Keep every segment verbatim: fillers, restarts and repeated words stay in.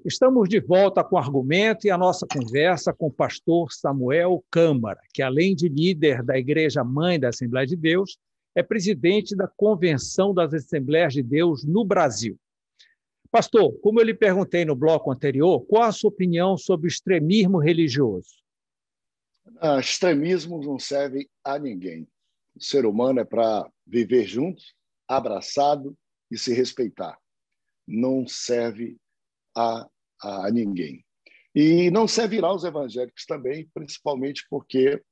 Estamos de volta com o argumento e a nossa conversa com o pastor Samuel Câmara, que, além de líder da Igreja Mãe da Assembleia de Deus, é presidente da Convenção das Assembleias de Deus no Brasil. Pastor, como eu lhe perguntei no bloco anterior, qual a sua opinião sobre o extremismo religioso? Ah, extremismo não serve a ninguém. O ser humano é para viver junto, abraçado e se respeitar. Não serve a, a, a ninguém. E não servirá aos evangélicos também, principalmente porque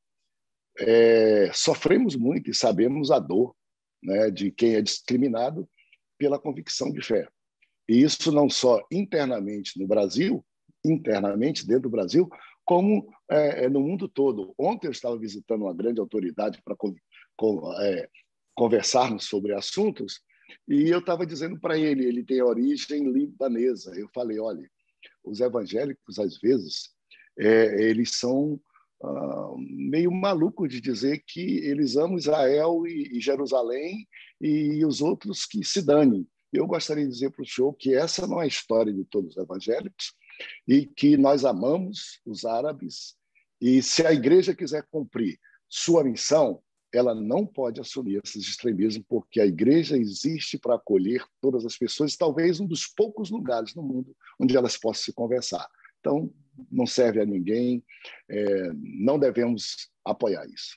é, sofremos muito e sabemos a dor, né, de quem é discriminado pela convicção de fé. E isso não só internamente no Brasil, internamente dentro do Brasil, como é, no mundo todo. Ontem eu estava visitando uma grande autoridade para com, com, é, conversarmos sobre assuntos, e eu estava dizendo para ele, ele tem origem libanesa. Eu falei, olha, os evangélicos, às vezes, é, eles são ah, meio malucos de dizer que eles amam Israel e, e Jerusalém e os outros que se danem. Eu gostaria de dizer para o senhor que essa não é a história de todos os evangélicos e que nós amamos os árabes e se a igreja quiser cumprir sua missão, ela não pode assumir esses extremismos, porque a igreja existe para acolher todas as pessoas, talvez um dos poucos lugares no mundo onde elas possam se conversar. Então, não serve a ninguém, é, não devemos apoiar isso.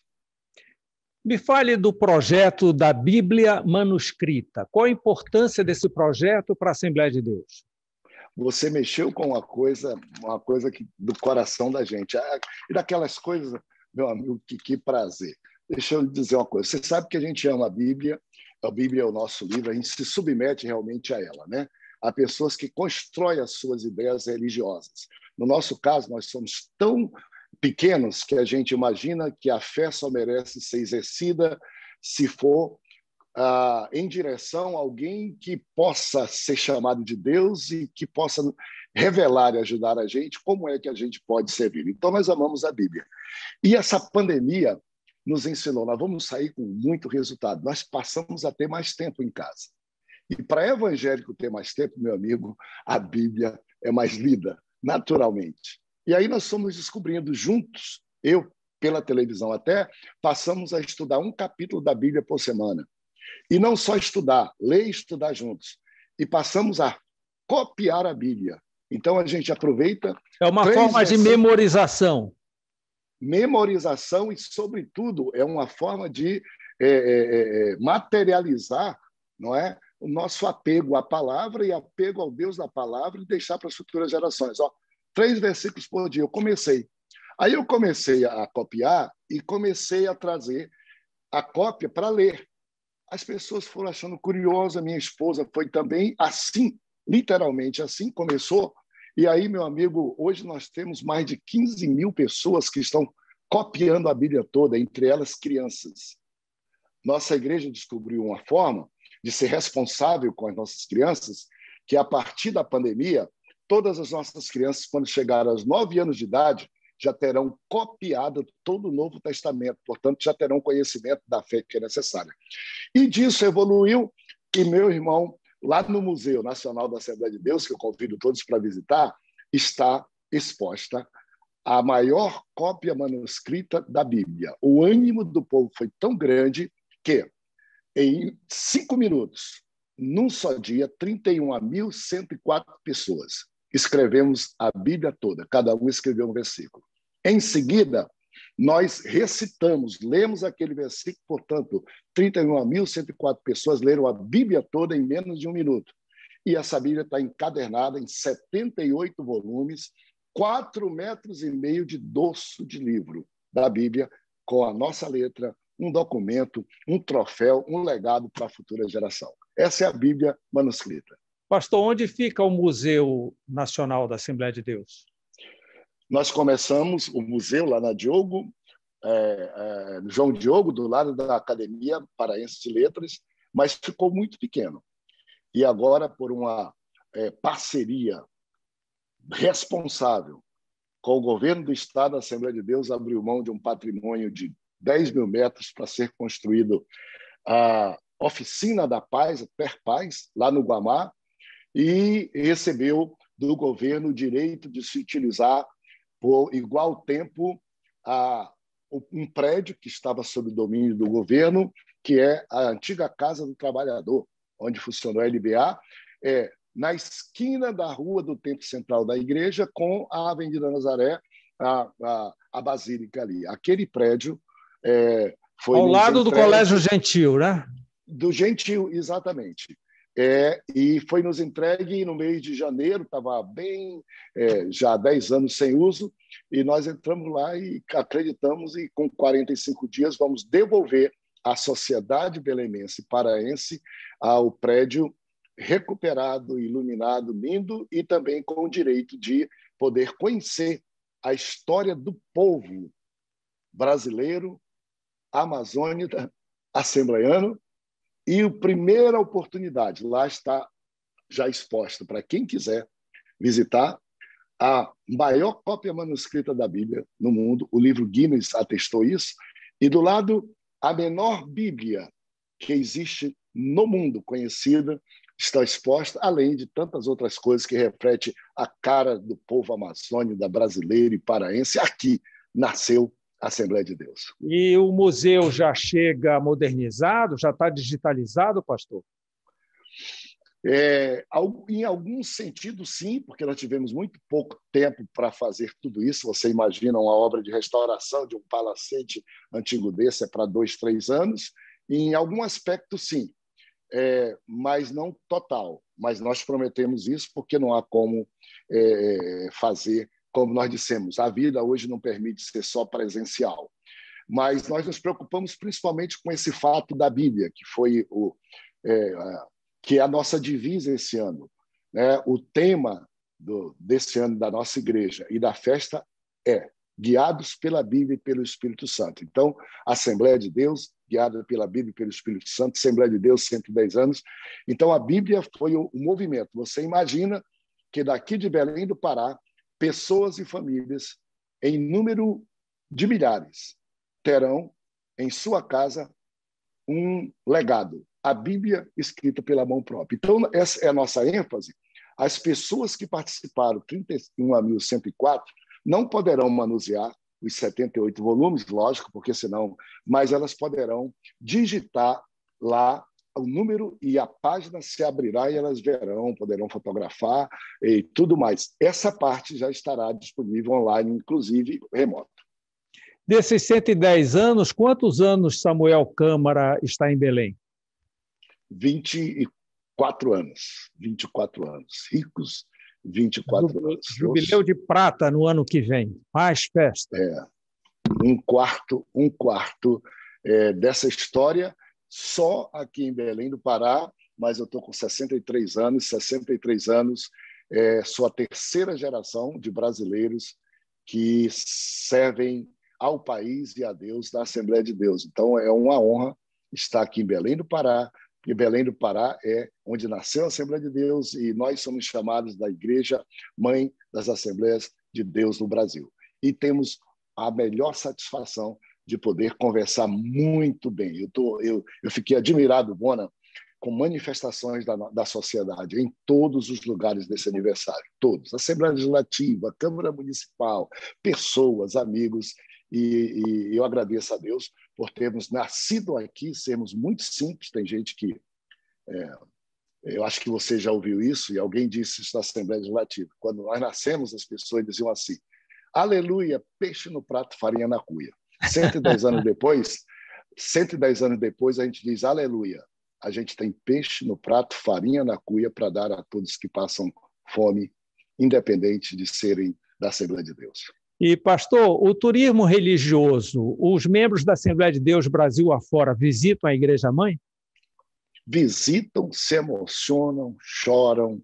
Me fale do projeto da Bíblia manuscrita. Qual a importância desse projeto para a Assembleia de Deus? Você mexeu com uma coisa, uma coisa que, do coração da gente. E daquelas coisas, meu amigo, que, que prazer. Deixa eu lhe dizer uma coisa. Você sabe que a gente ama a Bíblia, a Bíblia é o nosso livro, a gente se submete realmente a ela, né? Há pessoas que constroem as suas ideias religiosas. No nosso caso, nós somos tão pequenos que a gente imagina que a fé só merece ser exercida se for ah, em direção a alguém que possa ser chamado de Deus e que possa revelar e ajudar a gente como é que a gente pode servir. Então, nós amamos a Bíblia. E essa pandemia nos ensinou, nós vamos sair com muito resultado. Nós passamos a ter mais tempo em casa. E para evangélico ter mais tempo, meu amigo, a Bíblia é mais lida, naturalmente. E aí nós fomos descobrindo juntos, eu, pela televisão até, passamos a estudar um capítulo da Bíblia por semana. E não só estudar, ler e estudar juntos. E passamos a copiar a Bíblia. Então a gente aproveita... É uma forma de memorização. Memorização e, sobretudo, é uma forma de é, é, materializar, não é, o nosso apego à palavra e apego ao Deus da palavra e deixar para as futuras gerações. Ó, três versículos por dia. Eu comecei. Aí eu comecei a copiar e comecei a trazer a cópia para ler. As pessoas foram achando curioso, a minha esposa foi também assim, literalmente assim, começou. E aí, meu amigo, hoje nós temos mais de quinze mil pessoas que estão copiando a Bíblia toda, entre elas crianças. Nossa igreja descobriu uma forma de ser responsável com as nossas crianças, que a partir da pandemia, todas as nossas crianças, quando chegarem aos nove anos de idade, já terão copiado todo o Novo Testamento, portanto, já terão conhecimento da fé que é necessária. E disso evoluiu, e meu irmão, lá no Museu Nacional da Assembleia de Deus, que eu convido todos para visitar, está exposta a maior cópia manuscrita da Bíblia. O ânimo do povo foi tão grande que, em cinco minutos, num só dia, trinta e um mil cento e quatro pessoas escrevemos a Bíblia toda, cada um escreveu um versículo. Em seguida, nós recitamos, lemos aquele versículo, portanto, trinta e um mil cento e quatro pessoas leram a Bíblia toda em menos de um minuto. E essa Bíblia está encadernada em setenta e oito volumes, quatro metros e meio de dorso de livro da Bíblia, com a nossa letra, um documento, um troféu, um legado para a futura geração. Essa é a Bíblia manuscrita. Pastor, onde fica o Museu Nacional da Assembleia de Deus? Nós começamos o museu lá na Diogo, é, é, João Diogo, do lado da Academia Paraense de Letras, mas ficou muito pequeno. E agora, por uma é, parceria responsável com o governo do Estado, a Assembleia de Deus abriu mão de um patrimônio de dez mil metros para ser construído a Oficina da Paz, a Per Paz, lá no Guamá, e recebeu do governo o direito de se utilizar por igual tempo a um prédio que estava sob domínio do governo, que é a antiga Casa do Trabalhador, onde funcionou a L B A, é, na esquina da rua do Templo Central da Igreja com a Avenida Nazaré, a, a, a Basílica ali. Aquele prédio é, foi ao lado entregue... do Colégio Gentil, né? Do Gentil, exatamente. É, e foi nos entregue no mês de janeiro, estava bem, é, já há dez anos sem uso, e nós entramos lá e acreditamos, e com quarenta e cinco dias vamos devolver à sociedade belemense paraense ao prédio recuperado, iluminado, lindo, e também com o direito de poder conhecer a história do povo brasileiro, amazônida, assembleiano. E a primeira oportunidade, lá está já exposta para quem quiser visitar, a maior cópia manuscrita da Bíblia no mundo, o livro Guinness atestou isso, e do lado, a menor Bíblia que existe no mundo conhecida está exposta, além de tantas outras coisas que refletem a cara do povo amazônico, da brasileira e paraense. Aqui nasceu a Assembleia de Deus. E o museu já chega modernizado, já está digitalizado, pastor? É, em algum sentido, sim, porque nós tivemos muito pouco tempo para fazer tudo isso. Você imagina uma obra de restauração de um palacete antigo desse é para dois, três anos. E em algum aspecto, sim, é, mas não total. Mas nós prometemos isso porque não há como é, fazer, como nós dissemos, a vida hoje não permite ser só presencial. Mas nós nos preocupamos principalmente com esse fato da Bíblia, que foi o... É, que é a nossa divisa esse ano, né? O tema do, desse ano da nossa igreja e da festa é guiados pela Bíblia e pelo Espírito Santo. Então, a Assembleia de Deus, guiada pela Bíblia e pelo Espírito Santo, Assembleia de Deus, cento e dez anos. Então, a Bíblia foi o, o movimento. Você imagina que daqui de Belém do Pará, pessoas e famílias, em número de milhares, terão em sua casa um legado, a Bíblia escrita pela mão própria. Então, essa é a nossa ênfase. As pessoas que participaram, trinta e um mil cento e quatro, não poderão manusear os setenta e oito volumes, lógico, porque senão, mas elas poderão digitar lá o número e a página se abrirá e elas verão, poderão fotografar e tudo mais. Essa parte já estará disponível online, inclusive remoto. Desses cento e dez anos, quantos anos Samuel Câmara está em Belém? vinte e quatro anos. vinte e quatro anos. Ricos vinte e quatro Jubileu, anos. jubileu de prata no ano que vem. Mais festa. É, um quarto, um quarto é, dessa história só aqui em Belém do Pará, mas eu estou com sessenta e três anos, sessenta e três anos, é, sou a terceira geração de brasileiros que servem ao país e a Deus da Assembleia de Deus. Então, é uma honra estar aqui em Belém do Pará, porque Belém do Pará é onde nasceu a Assembleia de Deus e nós somos chamados da Igreja Mãe das Assembleias de Deus no Brasil. E temos a melhor satisfação de poder conversar muito bem. Eu, tô, eu, eu fiquei admirado, Bona, com manifestações da, da sociedade em todos os lugares desse aniversário, todos. Assembleia Legislativa, Câmara Municipal, pessoas, amigos, e, e eu agradeço a Deus por termos nascido aqui, sermos muito simples. Tem gente que... É, eu acho que você já ouviu isso, e alguém disse isso na Assembleia Legislativa. Quando nós nascemos, as pessoas diziam assim: aleluia, peixe no prato, farinha na cuia. cento e dez anos depois, cento e dez anos depois, a gente diz aleluia. A gente tem peixe no prato, farinha na cuia para dar a todos que passam fome, independente de serem da Assembleia de Deus. E, pastor, o turismo religioso, os membros da Assembleia de Deus Brasil afora visitam a Igreja Mãe? Visitam, se emocionam, choram.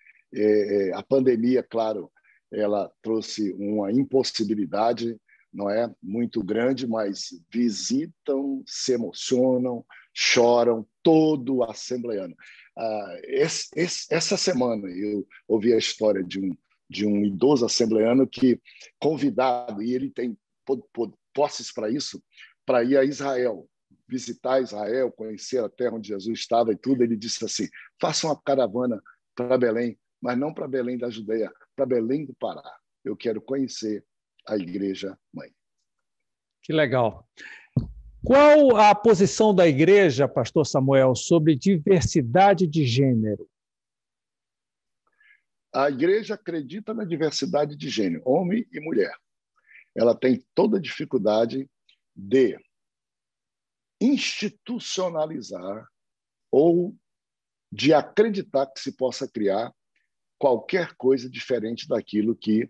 É, a pandemia, claro, ela trouxe uma impossibilidade, não é, muito grande, mas visitam, se emocionam, choram, todo assembleiano. Ah, esse, esse, essa semana eu ouvi a história de um, de um idoso assembleiano que, convidado, e ele tem posses para isso, para ir a Israel, visitar Israel, conhecer a terra onde Jesus estava e tudo, ele disse assim: faça uma caravana para Belém, mas não para Belém da Judeia, para Belém do Pará. Eu quero conhecer a Igreja Mãe. Que legal. Qual a posição da igreja, pastor Samuel, sobre diversidade de gênero? A igreja acredita na diversidade de gênero, homem e mulher. Ela tem toda a dificuldade de institucionalizar ou de acreditar que se possa criar qualquer coisa diferente daquilo que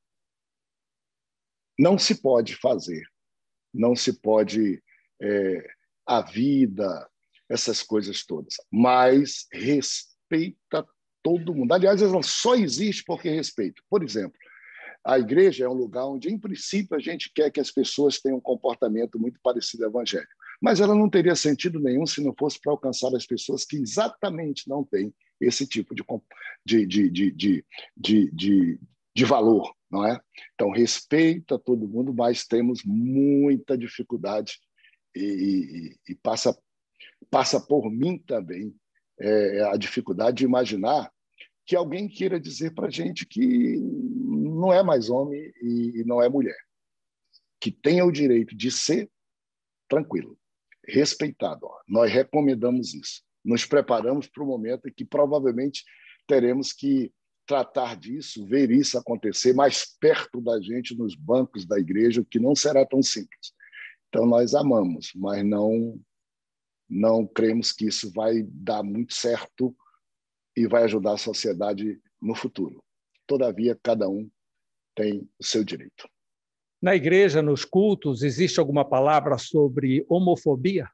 não se pode fazer. Não se pode... É, a vida, essas coisas todas. Mas respeita todo mundo. Aliás, ela só existe porque respeita. Por exemplo, a igreja é um lugar onde, em princípio, a gente quer que as pessoas tenham um comportamento muito parecido ao evangelho. Mas ela não teria sentido nenhum se não fosse para alcançar as pessoas que exatamente não têm esse tipo de, de, de, de, de, de, de, de valor, não é? Então, respeita todo mundo, mas temos muita dificuldade e, e, e passa, passa por mim também é, a dificuldade de imaginar que alguém queira dizer para a gente que não é mais homem e não é mulher, que tenha o direito de ser tranquilo, respeitado. Nós recomendamos isso. Nos preparamos para o momento em que provavelmente teremos que tratar disso, ver isso acontecer mais perto da gente nos bancos da igreja, o que não será tão simples. Então, nós amamos, mas não, não cremos que isso vai dar muito certo e vai ajudar a sociedade no futuro. Todavia, cada um tem o seu direito. Na igreja, nos cultos, existe alguma palavra sobre homofobia?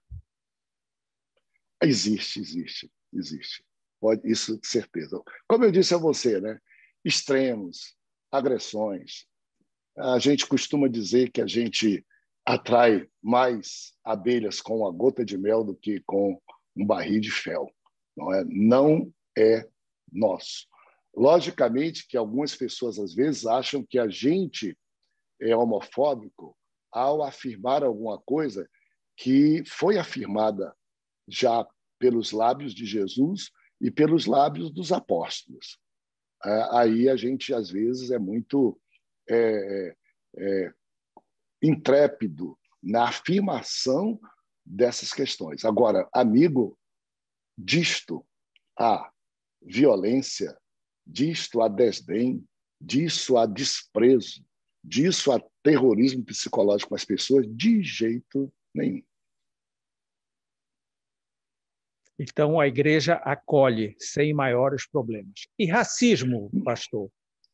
Existe, existe, existe. Pode, isso de certeza. Como eu disse a você, né? Extremos, agressões. A gente costuma dizer que a gente atrai mais abelhas com uma gota de mel do que com um barril de fel. Não é, não é nosso. Logicamente que algumas pessoas, às vezes, acham que a gente é homofóbico ao afirmar alguma coisa que foi afirmada já pelos lábios de Jesus e pelos lábios dos apóstolos. Aí a gente, às vezes, é muito é, é, intrépido na afirmação dessas questões. Agora, amigo, disto há violência, disto há desdém, disso há desprezo, disso há terrorismo psicológico com as pessoas, de jeito nenhum. Então, a igreja acolhe sem maiores problemas. E racismo, pastor?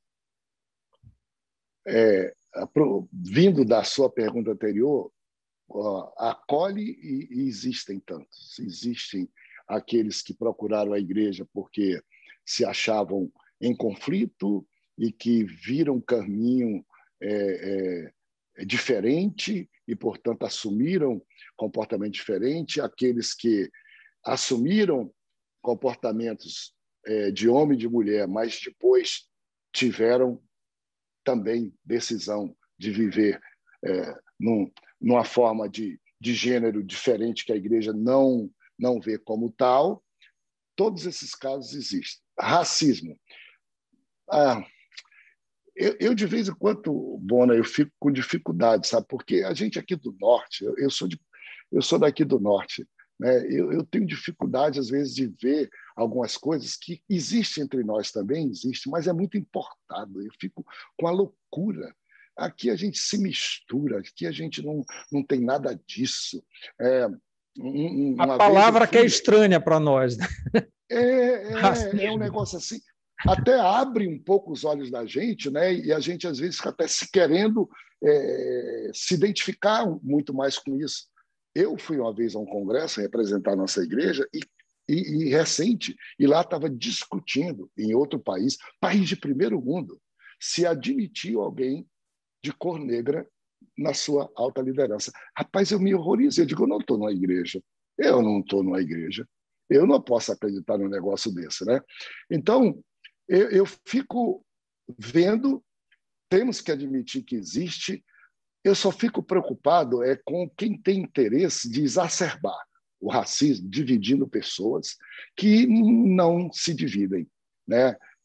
É, vindo da sua pergunta anterior, ó, acolhe e, e existem tantos. Existem aqueles que procuraram a igreja porque se achavam em conflito e que viram um caminho é, é, diferente e, portanto, assumiram comportamento diferente. Aqueles que assumiram comportamentos é, de homem e de mulher, mas depois tiveram também decisão de viver é, num, numa forma de, de gênero diferente que a igreja não, não vê como tal. Todos esses casos existem. Racismo. Ah, eu, eu, de vez em quando, Bona, eu fico com dificuldade, sabe? Porque a gente aqui do Norte, eu, eu, sou, de, eu sou daqui do Norte, né? Eu, eu tenho dificuldade, às vezes, de ver algumas coisas que existem entre nós também, existem, mas é muito importado. Eu fico com a loucura. Aqui a gente se mistura, aqui a gente não, não tem nada disso. É, um, a palavra fui... que é estranha para nós. Né? É, é, é um negócio assim, até abre um pouco os olhos da gente, né? E a gente, às vezes, fica até se querendo é, se identificar muito mais com isso. Eu fui uma vez a um congresso representar a nossa igreja e, e, e recente, e lá estava discutindo, em outro país, país de primeiro mundo, se admitiu alguém de cor negra na sua alta liderança. Rapaz, eu me horrorizei. Eu digo, eu não estou numa igreja. Eu não estou numa igreja. Eu não posso acreditar num negócio desse, né? Então, eu, eu fico vendo, temos que admitir que existe. Eu só fico preocupado é com quem tem interesse de exacerbar o racismo, dividindo pessoas que não se dividem, né?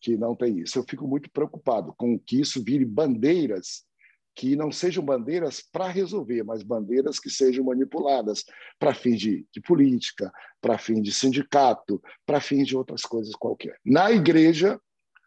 que não tem isso. Eu fico muito preocupado com que isso vire bandeiras que não sejam bandeiras para resolver, mas bandeiras que sejam manipuladas para fins de, de política, para fins de sindicato, para fins de outras coisas qualquer. Na igreja,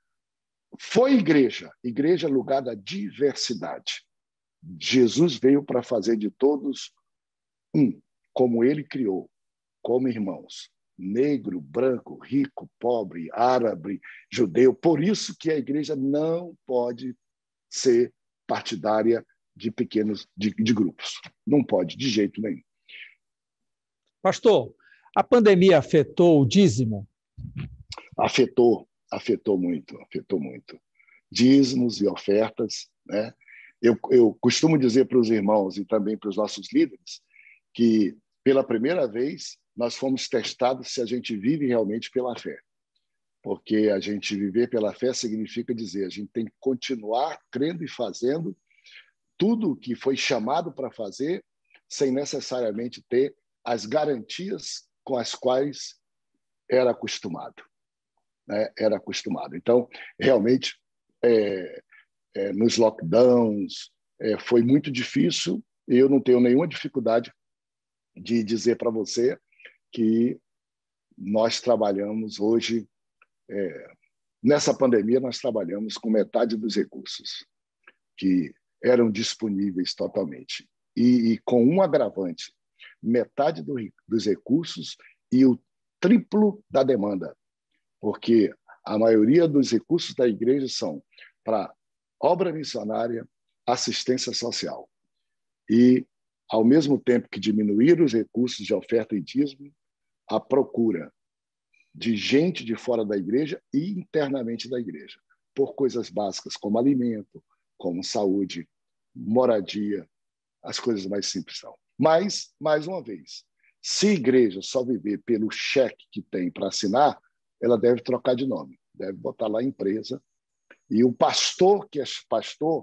foi igreja. Igreja é lugar da diversidade. Jesus veio para fazer de todos um, como ele criou, como irmãos. Negro, branco, rico, pobre, árabe, judeu. Por isso que a igreja não pode ser partidária de pequenos de, de grupos. Não pode, de jeito nenhum. Pastor, a pandemia afetou o dízimo? Afetou, afetou muito, afetou muito. Dízimos e ofertas, né? Eu, eu costumo dizer para os irmãos e também para os nossos líderes que, pela primeira vez, nós fomos testados se a gente vive realmente pela fé. Porque a gente viver pela fé significa dizer a gente tem que continuar crendo e fazendo tudo o que foi chamado para fazer sem necessariamente ter as garantias com as quais era acostumado. Né? Era acostumado. Então, realmente, é, é, nos lockdowns, é, foi muito difícil e eu não tenho nenhuma dificuldade de dizer para você que nós trabalhamos hoje, é, nessa pandemia, nós trabalhamos com metade dos recursos que eram disponíveis totalmente. E, e com um agravante, metade do, dos recursos e o triplo da demanda, porque a maioria dos recursos da igreja são para obra missionária, assistência social. E, ao mesmo tempo que diminuíram os recursos de oferta e dízimo, a procura de gente de fora da igreja e internamente da igreja, por coisas básicas como alimento, como saúde, moradia, as coisas mais simples são. Mas, mais uma vez, se a igreja só viver pelo cheque que tem para assinar, ela deve trocar de nome, deve botar lá empresa. E o pastor, que é pastor,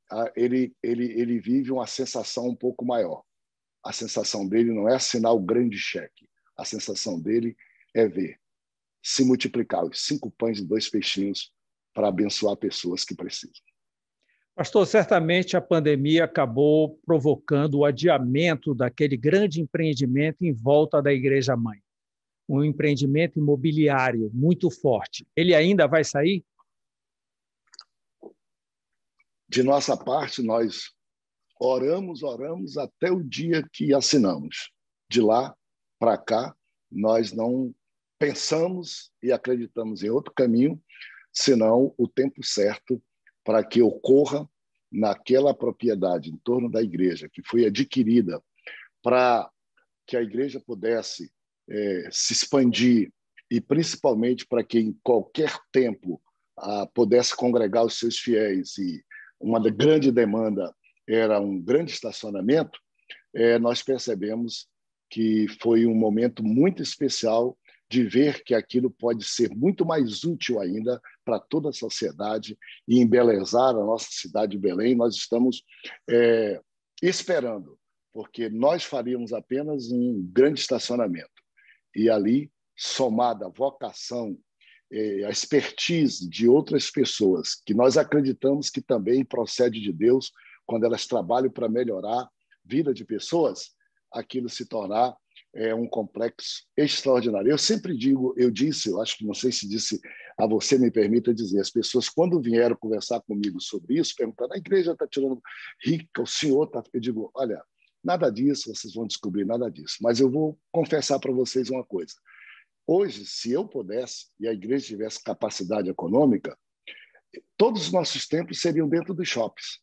ele, ele, ele vive uma sensação um pouco maior. A sensação dele não é assinar o grande cheque, a sensação dele é ver se multiplicar os cinco pães e dois peixinhos para abençoar pessoas que precisam. Pastor, certamente a pandemia acabou provocando o adiamento daquele grande empreendimento em volta da Igreja Mãe. Um empreendimento imobiliário muito forte. Ele ainda vai sair? De nossa parte, nós oramos, oramos até o dia que assinamos. De lá para cá, nós não pensamos e acreditamos em outro caminho, senão o tempo certo para que ocorra naquela propriedade em torno da igreja, que foi adquirida para que a igreja pudesse é, se expandir e principalmente para que em qualquer tempo ah, pudesse congregar os seus fiéis e uma grande demanda era um grande estacionamento, é, nós percebemos que foi um momento muito especial de ver que aquilo pode ser muito mais útil ainda para toda a sociedade e embelezar a nossa cidade de Belém. Nós estamos é, esperando, porque nós faríamos apenas um grande estacionamento. E ali, somada a vocação, é, a expertise de outras pessoas, que nós acreditamos que também procede de Deus, quando elas trabalham para melhorar a vida de pessoas, aquilo se tornar é um complexo extraordinário. Eu sempre digo, eu disse, eu acho que não sei se disse a você, me permita dizer, as pessoas quando vieram conversar comigo sobre isso, perguntando, a igreja está tirando rica, o senhor está... Eu digo, olha, nada disso, vocês vão descobrir nada disso. Mas eu vou confessar para vocês uma coisa. Hoje, se eu pudesse, e a igreja tivesse capacidade econômica, todos os nossos templos seriam dentro dos shoppings.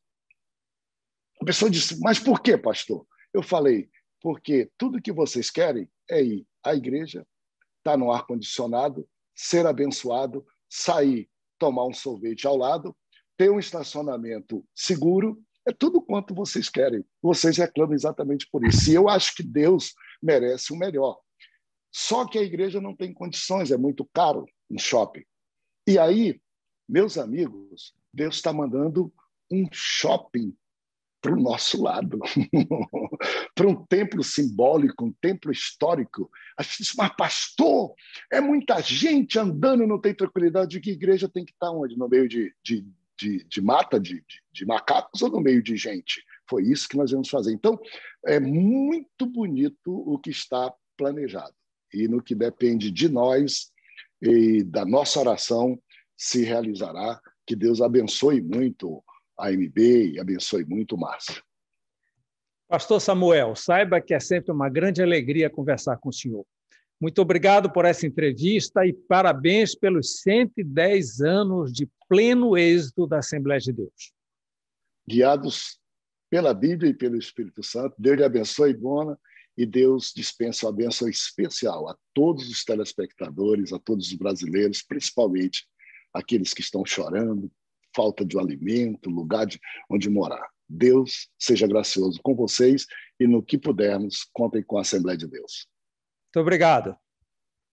A pessoa disse, mas por quê, pastor? Eu falei, porque tudo que vocês querem é ir à igreja, estar no ar-condicionado, ser abençoado, sair, tomar um sorvete ao lado, ter um estacionamento seguro, é tudo quanto vocês querem. Vocês reclamam exatamente por isso. E eu acho que Deus merece o melhor. Só que a igreja não tem condições, é muito caro um shopping. E aí, meus amigos, Deus está mandando um shopping para o nosso lado, para um templo simbólico, um templo histórico. A gente diz, mas pastor, é muita gente andando, não tem tranquilidade. Que igreja tem que estar onde? No meio de, de, de, de mata, de, de, de macacos ou no meio de gente? Foi isso que nós vamos fazer. Então, é muito bonito o que está planejado. E no que depende de nós e da nossa oração, se realizará. Que Deus abençoe muito a M B e abençoe muito o Márcio. Pastor Samuel, saiba que é sempre uma grande alegria conversar com o senhor. Muito obrigado por essa entrevista e parabéns pelos cento e dez anos de pleno êxito da Assembleia de Deus. Guiados pela Bíblia e pelo Espírito Santo, Deus lhe abençoe, Bona, e Deus dispensa uma bênção especial a todos os telespectadores, a todos os brasileiros, principalmente aqueles que estão chorando, falta de um alimento, lugar de, onde morar. Deus seja gracioso com vocês e no que pudermos, contem com a Assembleia de Deus. Muito obrigado.